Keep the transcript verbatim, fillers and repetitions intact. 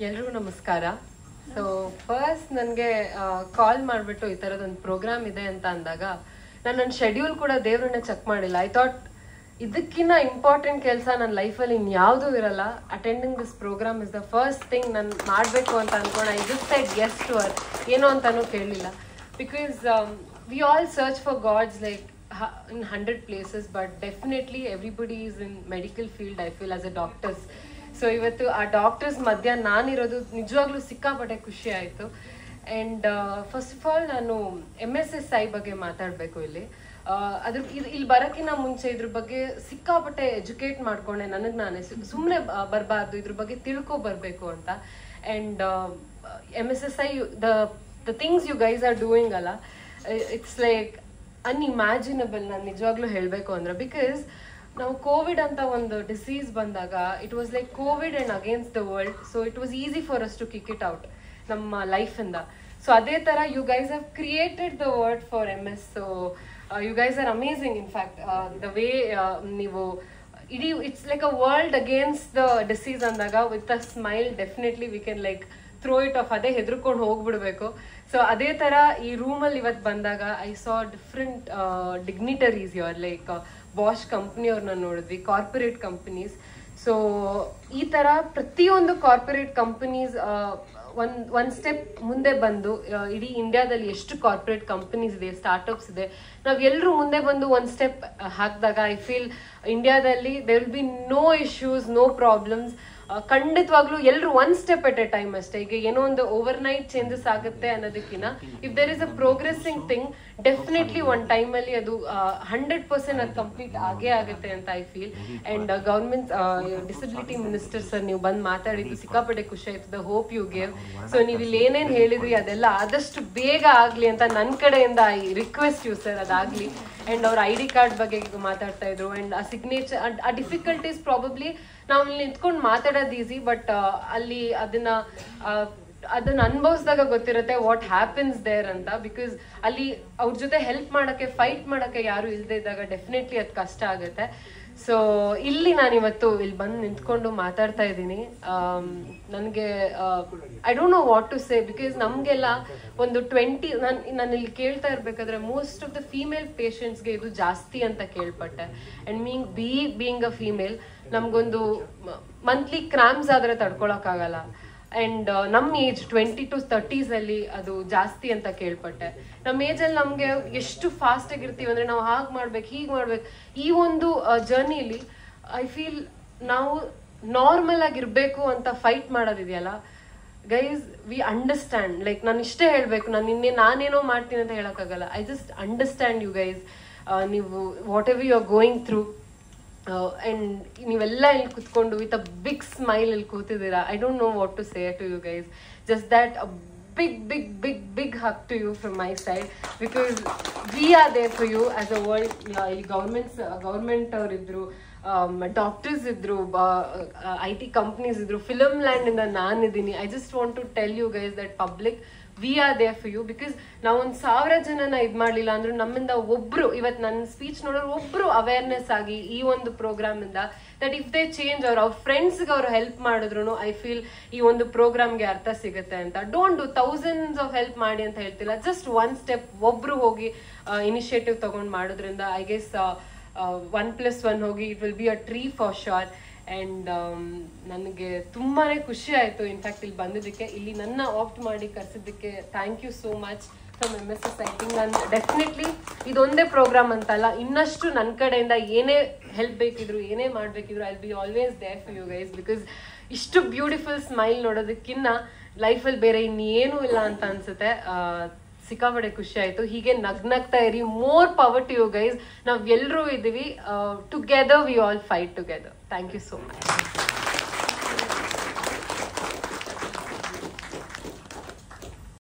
ಎಲ್ರಿಗೂ ನಮಸ್ಕಾರ. So first ನನಗೆ ಕಾಲ್ ಮಾಡಿಬಿಟ್ಟು ಈ ಥರದೊಂದು ಪ್ರೋಗ್ರಾಮ್ ಇದೆ ಅಂತ ಅಂದಾಗ ನಾನು ನನ್ನ ಶೆಡ್ಯೂಲ್ ಕೂಡ ದೇವ್ರನ್ನ ಚೆಕ್ ಮಾಡಿಲ್ಲ. ಐ ಥಾಟ್ ಇದಕ್ಕಿಂತ ಇಂಪಾರ್ಟೆಂಟ್ ಕೆಲಸ ನನ್ನ ಲೈಫಲ್ಲಿ ಇನ್ಯಾವುದೂ ಇರಲ್ಲ. Attending this program is the first thing ನಾನು ಮಾಡಬೇಕು ಅಂತ ಅಂದ್ಕೊಂಡು I just said yes to uh. ಏನೋ ಅಂತಲೂ ಕೇಳಲಿಲ್ಲ. Because we all search for gods like in one hundred places, but definitely everybody is in medical field, I feel, as a doctors. So ಇವತ್ತು ಆ doctors ಮಧ್ಯ ನಾನಿರೋದು ನಿಜವಾಗ್ಲೂ ಸಿಕ್ಕಾಪಟ್ಟೆ ಖುಷಿ ಆಯಿತು. ಆ್ಯಂಡ್ ಫಸ್ಟ್ ಆಫ್ ಆಲ್ ನಾನು ಎಮ್ ಎಸ್ ಎಸ್ ಐ ಬಗ್ಗೆ ಮಾತಾಡಬೇಕು ಇಲ್ಲಿ. ಅದ್ರ ಇದು ಇಲ್ಲಿ ಬರೋಕ್ಕಿಂತ ಮುಂಚೆ ಇದ್ರ ಬಗ್ಗೆ ಸಿಕ್ಕಾಪಟ್ಟೆ ಎಜುಕೇಟ್ ಮಾಡ್ಕೊಂಡೆ. ನನಗೆ ನಾನೇ ಸುಮ್ಮನೆ ಬರಬಾರ್ದು, ಇದ್ರ ಬಗ್ಗೆ ತಿಳ್ಕೊ ಬರಬೇಕು ಅಂತ. And M S S I the the things you guys are doing ಅಲ್ಲ, ಇಟ್ಸ್ ಲೈಕ್ ಅನ್ಇಮ್ಯಾಜಿನಬಲ್. ನಾನು ನಿಜವಾಗ್ಲೂ ಹೇಳಬೇಕು ಅಂದ್ರೆ, ಬಿಕಾಸ್ ನಾವು ಕೋವಿಡ್ ಅಂತ ಒಂದು ಡಿಸೀಸ್ ಬಂದಾಗ it was like Covid and against the world. So it was easy for us to kick it out ನಮ್ಮ ಲೈಫಿಂದ. ಸೊ ಅದೇ ಥರ you guys have created the word for M S. So you guys are amazing. In fact the way ನೀವು ಇಡೀ it's like a world against the disease ಅಂದಾಗ with a smile definitely we can like throw it off. ಅದೇ ಹೆದರ್ಕೊಂಡು ಹೋಗ್ಬಿಡ್ಬೇಕು. So ಅದೇ ಥರ ಈ ರೂಮಲ್ಲಿ ಇವತ್ತು ಬಂದಾಗ I saw different dignitaries your like Bosch ಕಂಪ್ನಿಯವ್ರನ್ನ ನೋಡಿದ್ವಿ, ಕಾರ್ಪೊರೇಟ್ ಕಂಪನೀಸ್. ಸೊ ಈ ಥರ ಪ್ರತಿಯೊಂದು ಕಾರ್ಪೊರೇಟ್ ಕಂಪನೀಸ್ ಒಂದು ಒಂದು ಸ್ಟೆಪ್ ಮುಂದೆ ಬಂದು ಇಡೀ ಇಂಡಿಯಾದಲ್ಲಿ ಎಷ್ಟು ಕಾರ್ಪೊರೇಟ್ ಕಂಪನೀಸ್ ಇದೆ, ಸ್ಟಾರ್ಟಪ್ಸ್ ಇದೆ, ನಾವು ಎಲ್ಲರೂ ಮುಂದೆ ಬಂದು ಒಂದು ಸ್ಟೆಪ್ ಹಾಕಿದಾಗ ಐ ಫೀಲ್ ಇಂಡಿಯಾದಲ್ಲಿ there will be no issues, no problems. ಖಂಡಿತವಾಗ್ಲೂ ಎಲ್ಲರೂ one step at a time ಅಷ್ಟೇ. ಈಗ ಏನೋ ಒಂದು ಓವರ್ ನೈಟ್ ಚೇಂಜಸ್ ಆಗುತ್ತೆ ಅನ್ನೋದಕ್ಕಿಂತ if there is a progressing thing definitely ಒಂದು ಟೈಮಲ್ಲಿ ಅದು ಹಂಡ್ರೆಡ್ ಪರ್ಸೆಂಟ್ ಅದು ಕಂಪ್ಲೀಟ್ ಆಗೇ ಆಗುತ್ತೆ ಅಂತ I feel. And government disability minister sir ನೀವು ಬಂದು ಮಾತಾಡಿದ್ದು ಸಿಕ್ಕಾಪಟ್ಟೆ ಖುಷಿ ಆಯ್ತು. The hope you gave. So ನೀವು ಇಲ್ಲಿ ಏನೇನು ಹೇಳಿದ್ರಿ ಅದೆಲ್ಲ ಆದಷ್ಟು ಬೇಗ ಆಗಲಿ ಅಂತ ನನ್ನ ಕಡೆಯಿಂದ ಐ ರಿಕ್ವೆಸ್ಟ್ ಯು ಸರ್, ಅದಾಗಲಿ. ಆ್ಯಂಡ್ ಅವ್ರ ಐ ಡಿ ಕಾರ್ಡ್ ಬಗ್ಗೆ ಮಾತಾಡ್ತಾ ಇದ್ರು. ಆ್ಯಂಡ್ ಆ ಸಿಗ್ನೇಚರ್, ಆ ಡಿಫಿಕಲ್ಟೀಸ್ ಪ್ರಾಬಬ್ಲಿ ನಾವು ಇಲ್ಲಿ ನಿಂತ್ಕೊಂಡು ಮಾತಾಡೋದು ಈಸಿ, ಬಟ್ ಅಲ್ಲಿ ಅದನ್ನ ಅದನ್ನ ಅನುಭವಿಸಿದಾಗ ಗೊತ್ತಿರುತ್ತೆ ವಾಟ್ ಹ್ಯಾಪನ್ಸ್ ದೇರ್ ಅಂತ. ಬಿಕಾಸ್ ಅಲ್ಲಿ ಅವ್ರ ಜೊತೆ ಹೆಲ್ಪ್ ಮಾಡೋಕ್ಕೆ, ಫೈಟ್ ಮಾಡೋಕ್ಕೆ ಯಾರು ಇಲ್ಲದೆ ಇದ್ದಾಗ ಡೆಫಿನೆಟ್ಲಿ ಅದು ಕಷ್ಟ ಆಗುತ್ತೆ. ಸೊ ಇಲ್ಲಿ ನಾನಿವತ್ತು ಇಲ್ಲಿ ಬಂದು ನಿಂತ್ಕೊಂಡು ಮಾತಾಡ್ತಾ ಇದ್ದೀನಿ. ನನಗೆ I don't know what to say. Because ನಮಗೆಲ್ಲ ಒಂದು ಟ್ವೆಂಟಿ ನಾನು ನಾನು ಇಲ್ಲಿ ಕೇಳ್ತಾ ಇರಬೇಕಾದ್ರೆ ಮೋಸ್ಟ್ ಆಫ್ ದ ಫೀಮೇಲ್ ಪೇಷಂಟ್ಸ್ಗೆ ಇದು ಜಾಸ್ತಿ ಅಂತ ಕೇಳ್ಪಟ್ಟೆ. And meaning be being a female ನಮಗೊಂದು ಮಂತ್ಲಿ ಕ್ರಾಮ್ಸ್ ಆದರೆ ತಡ್ಕೊಳಕ್ಕಾಗಲ್ಲ. ಆ್ಯಂಡ್ ನಮ್ಮ ಏಜ್ ಟ್ವೆಂಟಿ ಟು ತರ್ಟೀಸಲ್ಲಿ ಅದು ಜಾಸ್ತಿ ಅಂತ ಕೇಳ್ಪಟ್ಟೆ. ನಮ್ಮ ಏಜಲ್ಲಿ ನಮಗೆ ಎಷ್ಟು ಫಾಸ್ಟಾಗಿರ್ತೀವಿ ಅಂದರೆ ನಾವು ಹಾಗೆ ಮಾಡ್ಬೇಕು, ಹೀಗೆ ಮಾಡ್ಬೇಕು. ಈ ಒಂದು ಜರ್ನಿಲಿ ಐ ಫೀಲ್ ನಾವು ನಾರ್ಮಲ್ ಆಗಿರಬೇಕು ಅಂತ ಫೈಟ್ ಮಾಡೋದಿದೆಯಲ್ಲ ಗೈಸ್, ವಿ ಅಂಡರ್ಸ್ಟ್ಯಾಂಡ್. ಲೈಕ್ ನಾನು ಇಷ್ಟೇ ಹೇಳಬೇಕು, ನಾನು ನಿನ್ನೆ ನಾನೇನೋ ಮಾಡ್ತೀನಿ ಅಂತ ಹೇಳೋಕ್ಕಾಗಲ್ಲ. I just understand you guys. ನೀವು whatever you are going through and ನೀವೆಲ್ಲ ಇಲ್ಲಿ ಕೂತ್ಕೊಂಡು ವಿತ್ ಅ ಬಿಗ್ ಸ್ಮೈಲ್ ಇಲ್ಲಿ ಕೂತಿದ್ದೀರಾ. I don't know what to say to you guys. Just that a big big big big hug to you from my side. Because we are there for you as a world. ಇಲ್ಲಿ governments government ಅವರಿದ್ರು, doctors ಇದ್ರು, I T companies ಇದ್ರು, film ಲ್ಯಾಂಡಿಂದ ನಾನಿದ್ದೀನಿ. I just want to tell you guys that public we are there for you. Because ನಾವು ಒಂದು ಸಾವಿರ ಜನನ ಇದು ಮಾಡಲಿಲ್ಲ ಅಂದ್ರೂ ನಮ್ಮಿಂದ ಒಬ್ರು, ಇವತ್ತು ನನ್ನ ಸ್ಪೀಚ್ ನೋಡೋರು ಒಬ್ರು ಅವೇರ್ನೆಸ್ ಆಗಿ ಈ ಒಂದು ಪ್ರೋಗ್ರಾಮಿಂದ ದಟ್ ಇಫ್ ದೇ ಚೇಂಜ್ ಅವ್ರು ಅವ್ರ ಫ್ರೆಂಡ್ಸ್ಗೆ ಅವ್ರು ಹೆಲ್ಪ್ ಮಾಡಿದ್ರು ಐ ಫೀಲ್ ಈ ಒಂದು ಪ್ರೋಗ್ರಾಮ್ಗೆ ಅರ್ಥ ಸಿಗುತ್ತೆ ಅಂತ. Don't do thousands of help ಮಾಡಿ ಅಂತ ಹೇಳ್ತಿಲ್ಲ, ಜಸ್ಟ್ ಒನ್ ಸ್ಟೆಪ್ ಒಬ್ರು ಹೋಗಿ ಇನಿಷಿಯೇಟಿವ್ ತಗೊಂಡು ಮಾಡೋದ್ರಿಂದ I guess one plus one ಹೋಗಿ it will be a tree for sure. And ನನಗೆ ತುಂಬಾ ಖುಷಿ ಆಯಿತು ಇನ್ಫ್ಯಾಕ್ಟ್ ಇಲ್ಲಿ ಬಂದಿದ್ದಕ್ಕೆ, ಇಲ್ಲಿ ನನ್ನ ಆಪ್ಟ್ ಮಾಡಿ ಕರೆಸಿದ್ದಕ್ಕೆ. Thank you so much from M S S I think. ನಾನು ಡೆಫಿನೆಟ್ಲಿ ಇದೊಂದೇ ಪ್ರೋಗ್ರಾಮ್ ಅಂತಲ್ಲ, ಇನ್ನಷ್ಟು ನನ್ನ ಕಡೆಯಿಂದ ಏನೇ ಹೆಲ್ಪ್ ಬೇಕಿದ್ರು, ಏನೇ ಮಾಡಬೇಕಿದ್ರು I will be always there for you guys. Because ಇಷ್ಟು ಬ್ಯೂಟಿಫುಲ್ ಸ್ಮೈಲ್ ನೋಡೋದಕ್ಕಿಂತ ಲೈಫಲ್ಲಿ ಬೇರೆ ಇನ್ನೇನೂ ಇಲ್ಲ ಅಂತ ಅನಿಸುತ್ತೆ. ಸಿಕ್ಕಾಪಟ್ಟೆ ಖುಷಿ ಆಯಿತು. ಹೀಗೆ ನಗ್ನಗ್ತಾ ಇರಿ. More power to you guys. ನಾವು ಎಲ್ಲರೂ ಇದ್ದೀವಿ. Together we all fight together. Thank you so much.